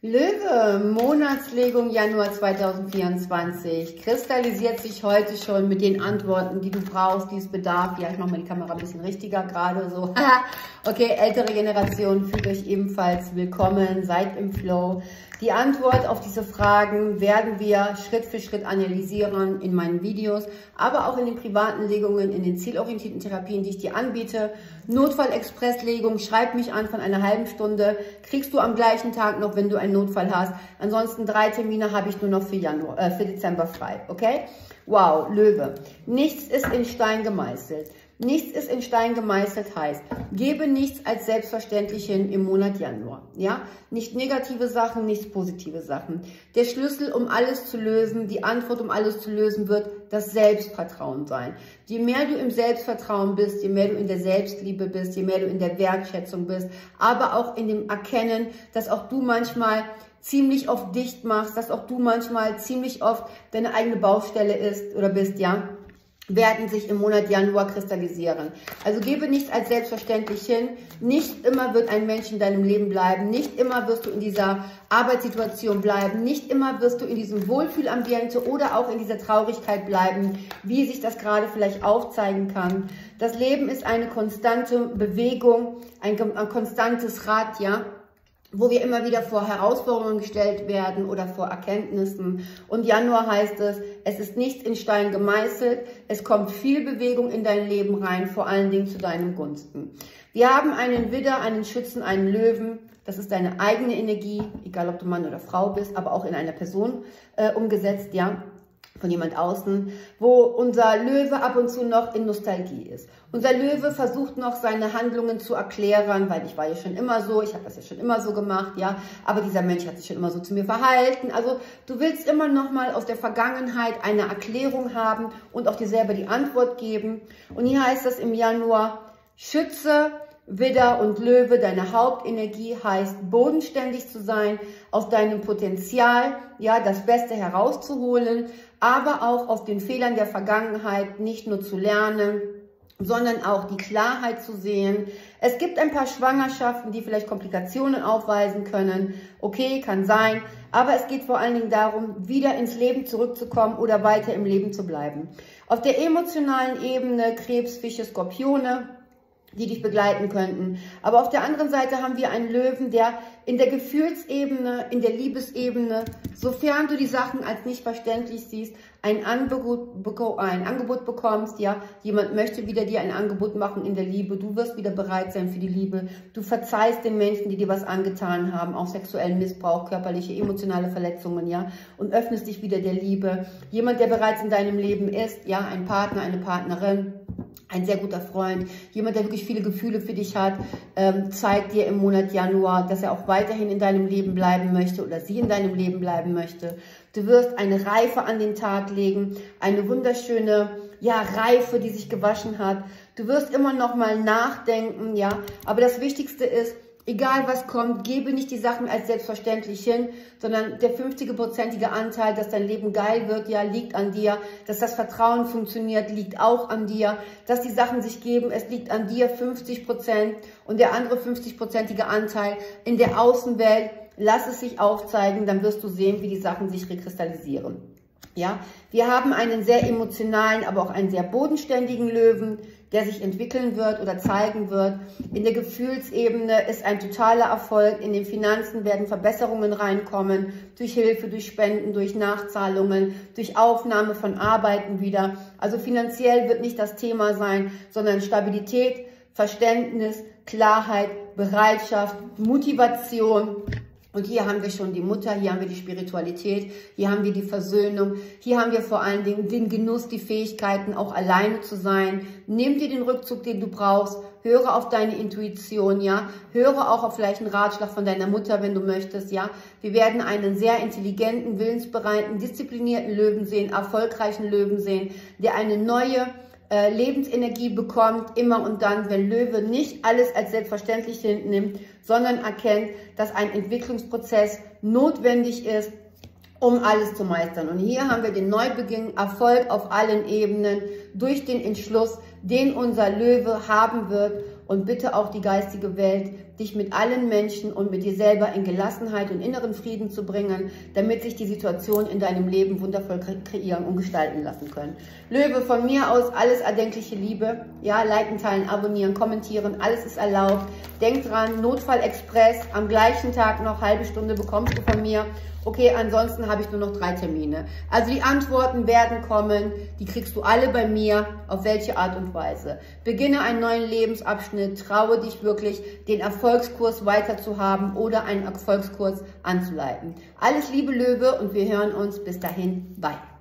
Löwe, Monatslegung Januar 2024, kristallisiert sich heute schon mit den Antworten, die du brauchst, die es bedarf. Ja, ich mache mal die Kamera ein bisschen richtiger gerade so. Okay, ältere Generation, fühlt euch ebenfalls willkommen, seid im Flow. Die Antwort auf diese Fragen werden wir Schritt für Schritt analysieren in meinen Videos, aber auch in den privaten Legungen, in den zielorientierten Therapien, die ich dir anbiete. Notfall-Express-Legung, schreib mich an von einer halben Stunde, kriegst du am gleichen Tag noch, wenn du einen Notfall hast. Ansonsten 3 Termine habe ich nur noch für Dezember frei, okay? Wow, Löwe. Nichts ist in Stein gemeißelt. Nichts ist in Stein gemeißelt heißt, gebe nichts als selbstverständlich hin im Monat Januar. Ja? Nicht negative Sachen, nicht positive Sachen. Der Schlüssel, um alles zu lösen, die Antwort, um alles zu lösen, wird das Selbstvertrauen sein. Je mehr du im Selbstvertrauen bist, je mehr du in der Selbstliebe bist, je mehr du in der Wertschätzung bist, aber auch in dem Erkennen, dass auch du manchmal ziemlich oft dicht machst, dass auch du manchmal ziemlich oft deine eigene Baustelle ist oder bist, ja, werden sich im Monat Januar kristallisieren. Also gebe nichts als selbstverständlich hin. Nicht immer wird ein Mensch in deinem Leben bleiben. Nicht immer wirst du in dieser Arbeitssituation bleiben. Nicht immer wirst du in diesem Wohlfühlambiente oder auch in dieser Traurigkeit bleiben, wie sich das gerade vielleicht aufzeigen kann. Das Leben ist eine konstante Bewegung, ein konstantes Rad, ja, wo wir immer wieder vor Herausforderungen gestellt werden oder vor Erkenntnissen. Und Januar heißt es ist nichts in Stein gemeißelt, es kommt viel Bewegung in dein Leben rein, vor allen Dingen zu deinem Gunsten. Wir haben einen Widder, einen Schützen, einen Löwen, das ist deine eigene Energie, egal ob du Mann oder Frau bist, aber auch in einer Person umgesetzt, ja, von jemand außen, wo unser Löwe ab und zu noch in Nostalgie ist. Unser Löwe versucht noch seine Handlungen zu erklären, weil ich war ja schon immer so, ich habe das ja schon immer so gemacht, ja, aber dieser Mensch hat sich schon immer so zu mir verhalten. Also du willst immer noch mal aus der Vergangenheit eine Erklärung haben und auch dir selber die Antwort geben. Und hier heißt es im Januar, Schütze, Widder und Löwe, deine Hauptenergie heißt, bodenständig zu sein, aus deinem Potenzial, ja, das Beste herauszuholen, aber auch aus den Fehlern der Vergangenheit nicht nur zu lernen, sondern auch die Klarheit zu sehen. Es gibt ein paar Schwangerschaften, die vielleicht Komplikationen aufweisen können. Okay, kann sein, aber es geht vor allen Dingen darum, wieder ins Leben zurückzukommen oder weiter im Leben zu bleiben. Auf der emotionalen Ebene Krebs, Fische, Skorpione, die dich begleiten könnten. Aber auf der anderen Seite haben wir einen Löwen, der in der Gefühlsebene, in der Liebesebene, sofern du die Sachen als nicht verständlich siehst, ein Angebot bekommst, ja, jemand möchte wieder dir ein Angebot machen in der Liebe, du wirst wieder bereit sein für die Liebe, du verzeihst den Menschen, die dir was angetan haben, auch sexuellen Missbrauch, körperliche, emotionale Verletzungen, ja, und öffnest dich wieder der Liebe. Jemand, der bereits in deinem Leben ist, ja, ein Partner, eine Partnerin, ein sehr guter Freund, jemand, der wirklich viele Gefühle für dich hat, zeigt dir im Monat Januar, dass er auch weiterhin in deinem Leben bleiben möchte oder sie in deinem Leben bleiben möchte. Du wirst eine Reife an den Tag legen, eine wunderschöne, ja, Reife, die sich gewaschen hat. Du wirst immer noch mal nachdenken, ja, aber das Wichtigste ist, egal was kommt, gebe nicht die Sachen als selbstverständlich hin, sondern der 50-prozentige Anteil, dass dein Leben geil wird, ja, liegt an dir. Dass das Vertrauen funktioniert, liegt auch an dir. Dass die Sachen sich geben, es liegt an dir 50% und der andere 50-prozentige Anteil in der Außenwelt, lass es sich aufzeigen, dann wirst du sehen, wie die Sachen sich rekristallisieren. Ja, wir haben einen sehr emotionalen, aber auch einen sehr bodenständigen Löwen, der sich entwickeln wird oder zeigen wird. In der Gefühlsebene ist ein totaler Erfolg. In den Finanzen werden Verbesserungen reinkommen, durch Hilfe, durch Spenden, durch Nachzahlungen, durch Aufnahme von Arbeiten wieder. Also finanziell wird nicht das Thema sein, sondern Stabilität, Verständnis, Klarheit, Bereitschaft, Motivation. Und hier haben wir schon die Mutter, hier haben wir die Spiritualität, hier haben wir die Versöhnung, hier haben wir vor allen Dingen den Genuss, die Fähigkeiten, auch alleine zu sein. Nimm dir den Rückzug, den du brauchst, höre auf deine Intuition, ja, höre auch auf vielleicht einen Ratschlag von deiner Mutter, wenn du möchtest, ja. Wir werden einen sehr intelligenten, willensbereiten, disziplinierten Löwen sehen, erfolgreichen Löwen sehen, der eine neue Lebensenergie bekommt, immer und dann, wenn Löwe nicht alles als selbstverständlich nimmt, sondern erkennt, dass ein Entwicklungsprozess notwendig ist, um alles zu meistern. Und hier haben wir den Neubeginn, Erfolg auf allen Ebenen durch den Entschluss, den unser Löwe haben wird. Und bitte auch die geistige Welt, dich mit allen Menschen und mit dir selber in Gelassenheit und inneren Frieden zu bringen, damit sich die Situation in deinem Leben wundervoll kreieren und gestalten lassen können. Löwe, von mir aus alles erdenkliche Liebe. Ja, liken, teilen, abonnieren, kommentieren, alles ist erlaubt. Denk dran, Notfall-Express, am gleichen Tag noch halbe Stunde bekommst du von mir. Okay, ansonsten habe ich nur noch 3 Termine. Also die Antworten werden kommen, die kriegst du alle bei mir, auf welche Art und Weise. Beginne einen neuen Lebensabschnitt, traue dich wirklich, den Erfolgskurs weiter zu haben oder einen Erfolgskurs anzuleiten. Alles Liebe, Löwe, und wir hören uns. Bis dahin, bye.